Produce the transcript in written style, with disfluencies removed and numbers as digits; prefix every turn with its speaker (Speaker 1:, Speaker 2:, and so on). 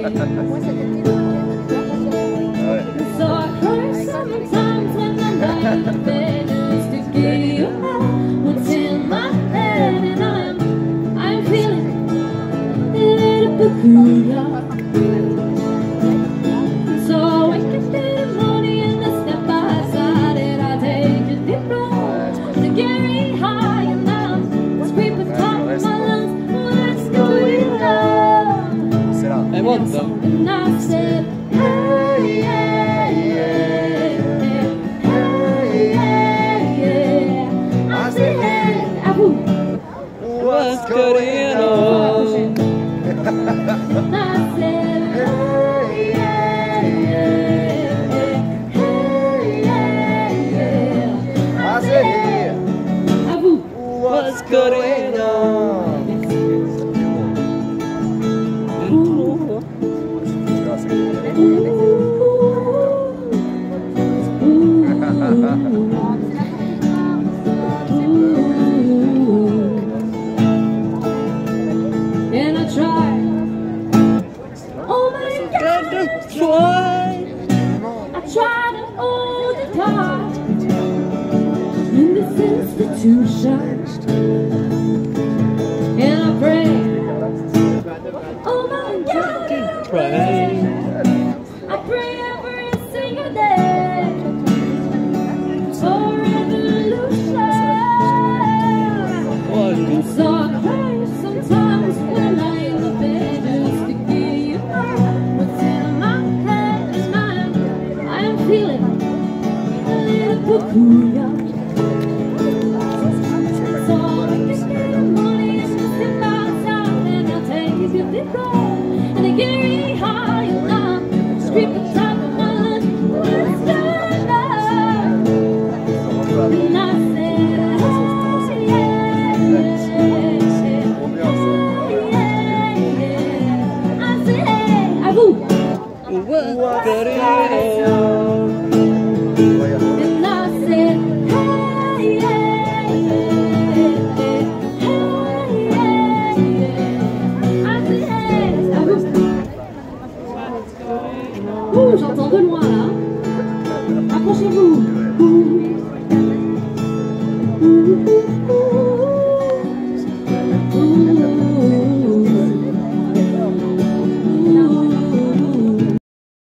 Speaker 1: So I cry sometimes when I'm lying in bed just to get you out what's in my head, and I'm feeling a little peculiar. So I can be the money and the step by side, and I take a deep breath to get high, and I'm screaming top of my lungs, let's go in love.
Speaker 2: I want them.
Speaker 1: And I said, hey, yeah, yeah, hey, yeah, yeah. I said, hey, Abu,
Speaker 2: What's going on?
Speaker 1: and I said, hey, yeah, yeah, hey, yeah, yeah. I said, hey, Abu,
Speaker 2: What's going on?
Speaker 1: and I tried. Oh my God, I tried it all the time in this institution, and I pray. Oh my God,
Speaker 2: Pray.
Speaker 1: I pray every single day for revolution. So I cry sometimes when I in the bed just to get you out what's in my head and mind. I am feeling a little peculiar. So I can get the money and just step outside, and I'll take you to the road.